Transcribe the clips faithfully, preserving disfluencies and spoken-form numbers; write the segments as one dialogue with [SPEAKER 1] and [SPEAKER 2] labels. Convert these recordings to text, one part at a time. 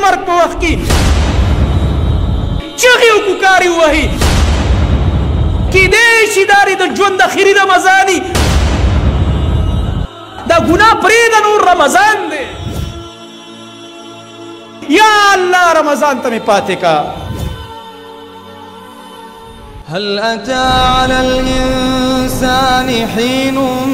[SPEAKER 1] مرګ په وخت کې چغې او کوکارې ووهي کیدای شي دا د ژوند اخري رمضاني دا ګناه پرېږده نور رمضان دی یا الله رمضان ته مې پاتې کا
[SPEAKER 2] هل أتى على الإنسان حين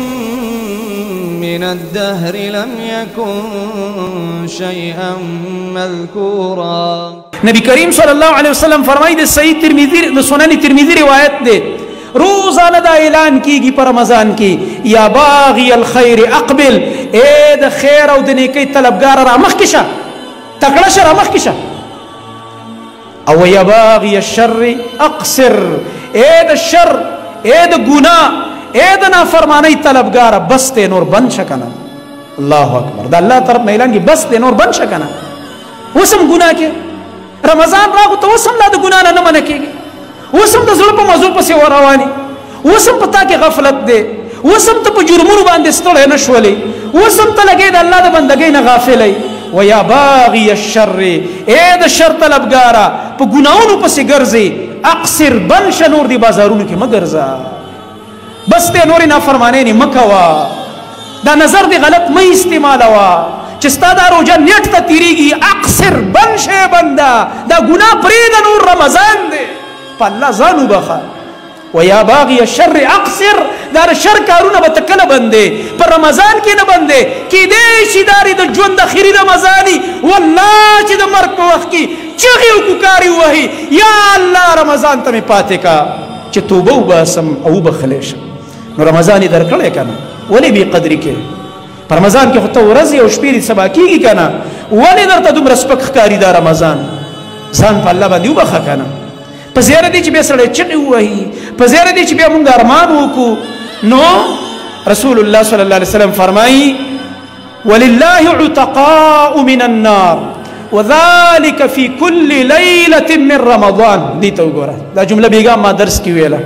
[SPEAKER 2] من الدهر لم يكن شيئا مذكورا
[SPEAKER 1] نبی کریم صلی اللہ علیہ وسلم فرمائی دے صحیح ترمذی دے سنن ترمذی روایت دے روزانہ دا اعلان کی گی پر رمضان کی یا باغی الخیر اقبل اے دا خیر او د نیکی طلبگار را مخ کشه تکړه شه را مخ کشه او یا باغی الشر اقصر اے دا شر اے دا گناہ اے دا نافرمانی طلبگار بس تے نور بند شکنا اللہ اکبر دا اللہ طرف میں اعلان کی بس تے نور بند شکنا وسم گناہ کے رمضان راغو ته وسم لا د ګناه نه منع کېږي وسم د زړه په موضوع پسې ورواني وسم په تا کې غفلت دی وسم ته په جرمونو باندې ستړی نه شولې وسم ته لګې د الله د بندګۍ نه غافلی ویا باغي الشر اے د شر طلبګاره په ګناهونو پسې ګرځې اقصر بل شه نور دی بازارونو کې مه ګرځه بس دی نورې نافرمانۍ نه مه کوه دا نظر دی غلط مه استعمالوه چې ستا دا روژه نیټ ته تېرېږي اقصر بند شی بنده دا ګناه پرېږده نور رمضان دی په الله ځان وبخه ویا باغي الشر اقصر دا د شر کارونه به ته کله بندې په رمضان کې نه بندې کیدای شي دا د ژوند اخري رمضاني والله چې د مرګ په وخت کې چغې او کوکارې ووهي یا الله رمضان ته مې پاتې کا چې توبه وباسم او وبخلی شم نو رمضان یې درکړی که نه ولې بې قدري کې په رمضان کې خو ته ورځې او شپې دې سبا کېږي که نه ولې درته دومره سپک ښکاري دا رمضان ځان په الله باندې وبخه که نه په زیاره دی چې بیا سړی چغې ووهي په زیاره دی چې بیا مونږ ارمان وکړو نو رسول الله صلی الله علیه وسلم فرمایي ولله عتقاء من النار وذلك في كل ليلة من رمضان دې ته وګوره دا جمله بیګا ما درس کې ویله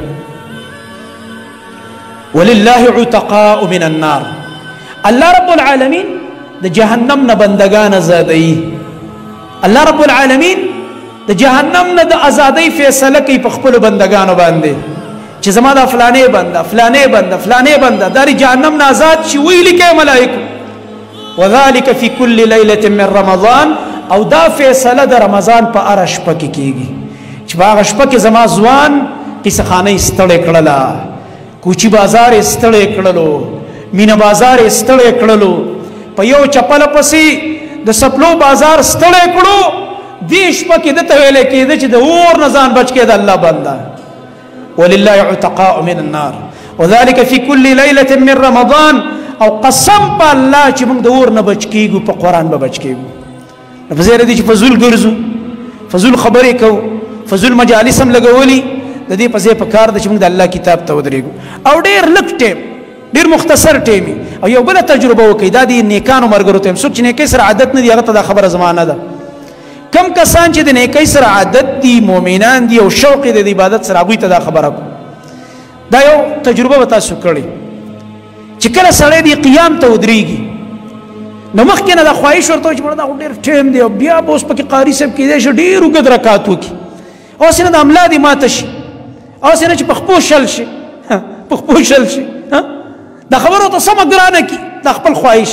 [SPEAKER 1] ولله عتقاء من النار الله رب العالمین د جهنم نه بندگان آزادوي الله رب العالمین د جهنم نه د آزادۍ فیصله کوي په خپلو بندگانو باندې چې زما دا فلانې بنده فلانې بنده فلانې بنده دا د جهنم نه آزاد شي ویلي کوي ملایکو وذلك في كل ليلة من رمضان او دا فیصله د رمضان په هره شپه کې کېږي چې په هغه شپه کې زما ځوان قصه خانه یې ستړې کړله کوچي بازار یې ستړې کړلو مینه بازار یې ستړی کړلو په یو چپله پسې د سپلو بازار ستړی کړو دې شپه کې ده ته ویلی کېده چې د اور نه ځان بچ کېده الله بنده ولله عتقاء من النار وذلك في كل ليلة من رمضان او قسم په الله چې موږ د اور نه بچ کېږو په قرآن به بچ کېږو په ځای دی چې فضول ګرځو فضول خبرې کوو فضول مجالس هم لګولي د دې په ځای په کار ده چې موږ د الله کتاب ته ودرېږو او ډېر لږ ټیم ډیر مختصر ټیمی او یو بل تجربه وکړئ دا د نیکانو ملګرو ته څوک چې نیکۍ سره عادت نه دي هغه ته دا خبره زمانه ده کم کسان چې د نیکۍ سره عادت دي مؤمنان دي او شوق یې د عبادت سره هغوی ته دا خبره کو دا یو تجربه به تاسو کړئ چې کله سړی دی قیام ته ودرېږي نو مخکې نه دا خواهش ورته وي چې مړه دا خو ډېر ټیم دی او بیا به اوس پکې قاري صاحب کېدای شي ډېر اوږد رکعت وکړي اوسې نه د املا دې ماته شي اوسې نه چې په خپو شل شي په خپو شل شي دا خبرو ته سمه ګرانه کي دا خپل خواهش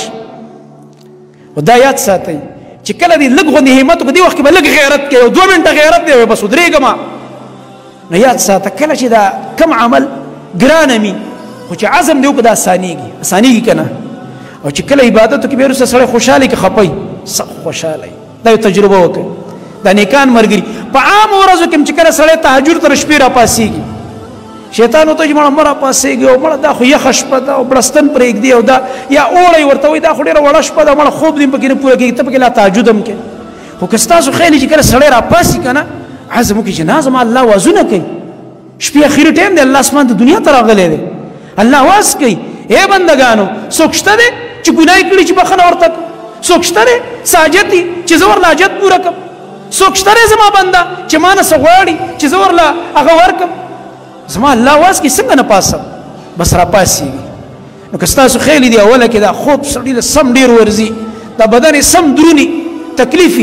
[SPEAKER 1] و دا یاد ساتئ چې کله دې لږ غوندې همت وکړي دې وخت کې به لږ غیرت کوي او دوه منټه غیرت دی بس ودرېږم نو یاد ساته کله چې دا کم عمل ګرانه مي خو چې عزم دې وکړه دا اسانېږي اسانېږي که نه او چې کله عبادت وکړي بیا وروسته سړی خوشحالي که خپئ سخت خوشحالی دا یو تجربه وکړئ دا نیکان ملګري په عامو ورځو کې چې کله سړی تهجد تر شپې راپاڅېږي شیطان ورته چې مړه مه راپاڅېږي او مړه دا خو یخه شپه ده او بړستن پرېږدي او دا یا اوړی ورته وایي دا خو ډېره وړه شپه ده مړه خوب دې پکې نه پوره کېږي ته پکې لا تهجد هم کې خو که ستاسو خیال چې کله سړی راپاڅي که نه عزم وکړي چې نه زما الله وازونه کوي شپې اخري ټایم دی الله اسمان د دنیا ته راغلی دی الله واز کوي ای بندګانو څوک شته دی چې ګناه یې کړي چې بخښنه ورته کړم څوک شته دی ساجد دي چې زه ورله حاجت پوره کړم څوک شته دی زما بنده چې ما نه څه غواړي چې زه ورله هغه ورکړم زما الله واز کې څنګه نه پاسم بس راپاسېږي نو که ستاسو خیال دی اوله کې دا خوب سړي له سم ډېر ورځي دا بدن یې سم دروني تکلیف وي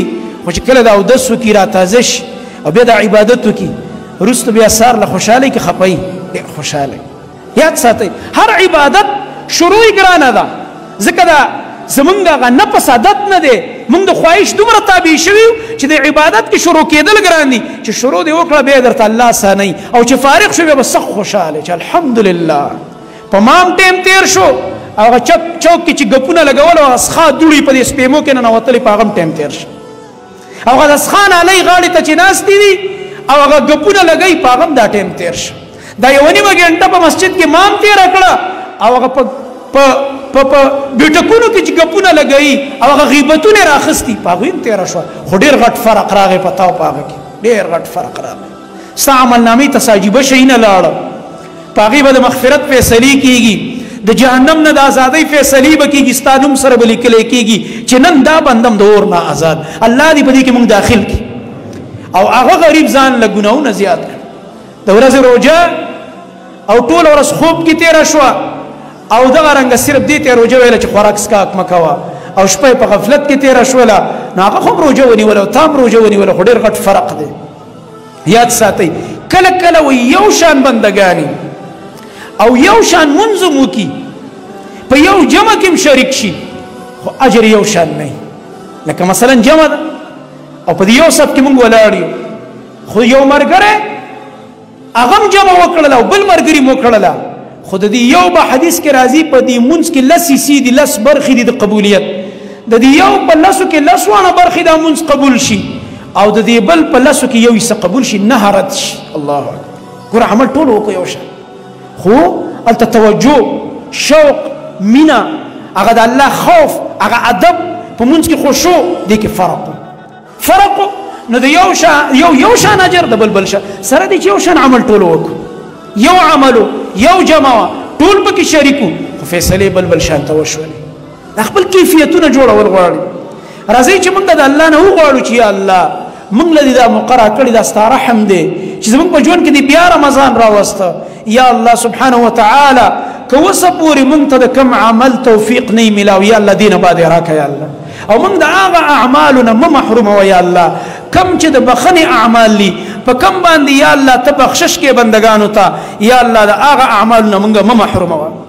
[SPEAKER 1] خو چې کله د اودس وکړي را تازه شي او بیا د عبادت وکړي وروسته بیا سهار له خوشحالۍ کې خپوي ډېر خوشحاله یاد ساتئ هر عبادت شروع یې ګرانه ده ځکه دا زمونږ هغه نفس عادت نه دی مونږ د خواهش دومره تابع شوي یو چې د عبادت کې شروع کېدل ګران دي چې شروع دې وکړه بیا درته الله اسانوي او چې فارغ شو بیا به سخت خوشحاله چې الحمدلله په مام ټیم تیر شو او هغه چوک چوک کې چې ګپونه لګول او اسخا دوړي په دې سپېمو کې ننوتلې په هغه هم ټیم تیر شو او هغه د اسخان علی غاړې ته چې ناستې وي او هغه ګپونه لګوي په هغه هم دا ټیم تیر شو دا یوه نیمه ګنټه په مسجد کې مام تېره کړه او هغه په په په بیټکونو کې چې ګپونه لګوي او هغه غیبتونه یې راخستي په هغوی هم تېره شوه خو ډېر غټ فرق راغی په تا او په هغه کې ډېر غټ فرق راغی ستا عملنامې ته ساجیبه شی نه لاړه په هغې به د مغفرت فیصلې کېږي د جهنم نه د ازادۍ فیصلې به کېږي ستا نوم سره به لیکلی کېږي چې نن دا بندم د اور نه آزاد الله دې په دې کې موږ داخل کړي او هغه غریب ځان له ګناهونه زیات کړ د ورځې روژه او ټوله ورځ خوب کې تېره شوه او دغه رنګه صرف دې ته روژه ویله چې خوراک سکاک مه کوه او شپه په غفلت کې تېره شوله نو هغه خو هم روژه ونیوله او تا هم روژه ونیوله خو ډېر غټ فرق دی یاد ساتئ کله کله وایي یو شان بندګانې او یو شان منځ هم وکړي په یو جمع کې هم شریک شي خو اجر یو شان نه لکه مثلا جمع ده او په دې یو صف کې موږ ولاړ یو خو یو ملګری هغه هم جمع وکړله او بل ملګري مو کړله خو د دې یو به حدیث کې راځي په دې منځ کې لس حصې دي لس برخې دي د قبولیت د دې یو په لسو کې لس واړه برخې دا منځ قبول شي او د دې بل په لسو کې یو حصه قبول شي نه رد شي الله اکبر ګوره عمل ټول وکړو یو شان خو هلته توجه شوق مینه هغه د الله خوف هغه ادب په منځ کې خشوع دې کې فرق فرق نو د یو شان یو یو شان اجر د بل بل شان سره دې چې یو شان عمل ټول وکړو یو عملو یو جمع ټول پکې شریکو خو فیصلې بل بل شان ته وشولې د خپل کیفیتونه جوړول غواړي راځئ چې موږ د الله نه وغواړو چې یا الله موږ له دې دا مقرره کړې دا ستا رحم دی چې زموږ په ژوند کې دې بیا رمضان راوسته یا الله سبحانه وتعالی که اوسه پورې موږ ته د کوم عمل توفیق نه میلاو یا الله دې نه بعد یې راکړه یا الله او موږ د هغه اعمالو نه مه محروموه یا الله کم چې د بخنې اعمال دي په کم باندې یا الله ته بخشش کې بندګانو ته یا الله د هغه اعمالو نه موږ مه محروموه